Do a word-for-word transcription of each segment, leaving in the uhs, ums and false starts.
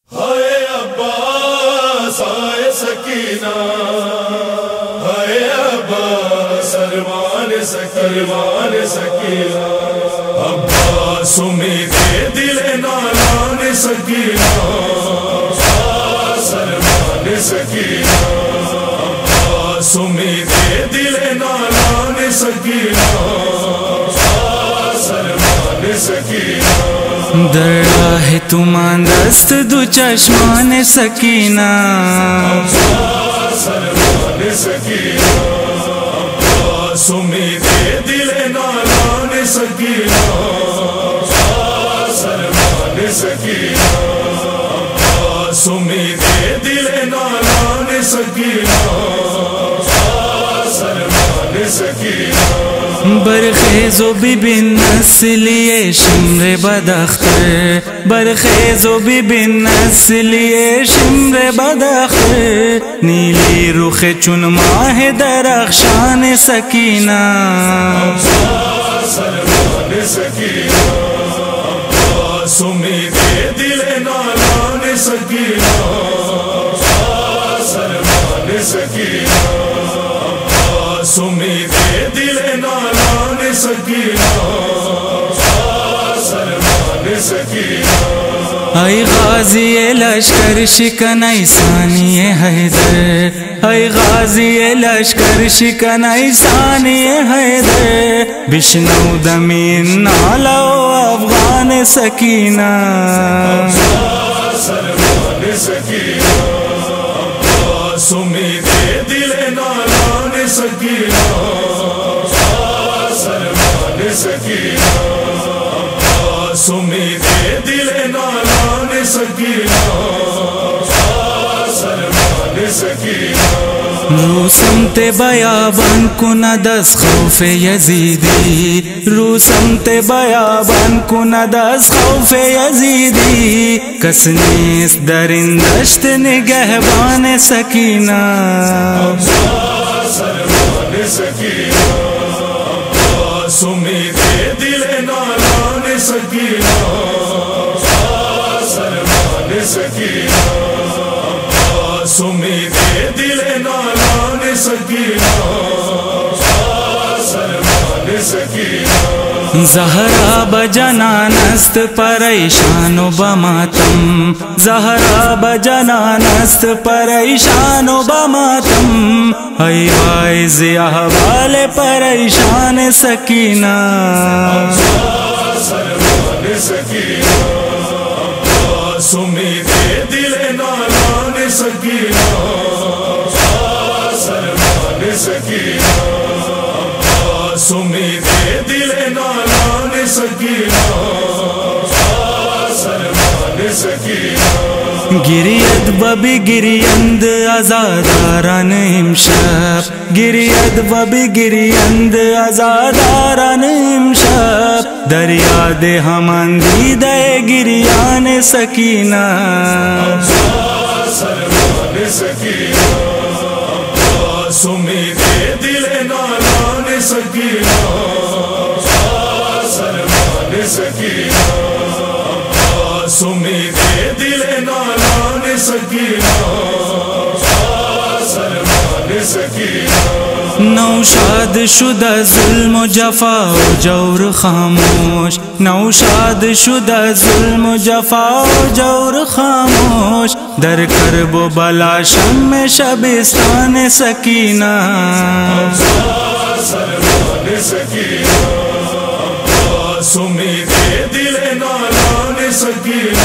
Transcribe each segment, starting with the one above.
ہائے عباس آئے سکینہ، ہائے عباس ارمان سکینہ سکینہ، عباس امید دل نالان سکینہ، عباس ارمان سکینہ، عباس امید دل نالان سکینہ، عباس ارمان سکینہ، در راہ تمان دست دو چشمان سکینہ، عباس ارمان سکینہ، عباس امید دل نالان سکینہ، عباس ارمان سکینہ، عباس امید دل نالان سکینہ، عباس ارمان سکینہ، برخیز و بی بی نسلی شمر بداختر، برخیز و بی بی نسلی شمر بداختر، نیلی رخ چون ماہ درخشان سکینہ، عباس ارمان سکینہ، عباس امید دل نالان سکینہ، عباس ارمان سکینہ، عباس امید دل نالان سکینہ، عباس ارمان سکینہ، ای غازی لشکر شکن ای ثانی حیدر، ای غازی لشکر شکن ای ثانی حیدر، بشنو دمین نالو افغان سکینہ، عباس ارمان سکینہ، عباس امید دل نالان سکینہ، عباس ارمان سکینہ، عباس امید دل نالان سکینہ، عباس ارمان سکینہ، رو سمت بیابان کند از خوف یزیدی، رو سمت بیابان کند از خوف یزیدی، کس نیست در این دشت نگهبان سکینہ، عباس ارمان سکینہ، عباس امید دل نالان سکینہ، عباس ارمان سکینہ، عباس امید دل نالان سکینہ، عباس ارمان سکینہ، زہرا بجنان است پریشان و بماتم، زہرا بجنان است پریشان و بماتم، ای وائز احوال پریشان سکینہ، عباس ارمان سکینہ، عباس امید دل نالان سکینہ، عباس ارمان سکینہ، عباس امید دل نالان سکینہ، عباس ارمان سکینہ، گرید ببی گریند ازاداران امشب، گرید ببی گریند ازاداران امشب، در یاد همان دیده گریان سکینہ، عباس ارمان سکینہ، عباس امید دل نالان سکینہ، عباس ارمان سکینہ، عباس امید دل نالان سکینہ، عباس ارمان سکینہ، نوشاد شدہ ظلم و جفا و جور خاموش، نوشاد شدہ ظلم و جفا و جور خاموش، در کرب و بلا شم شبستان سکینہ، عباس ارمان سکینہ، عباس امید دل نالان سکینہ،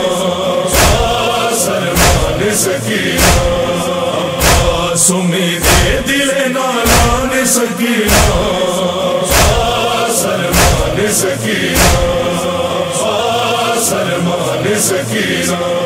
عباس ارمان سکینہ، عباس امید دل نالان سکینہ، عباس ارمان سکینہ، عباس ارمان سکینہ۔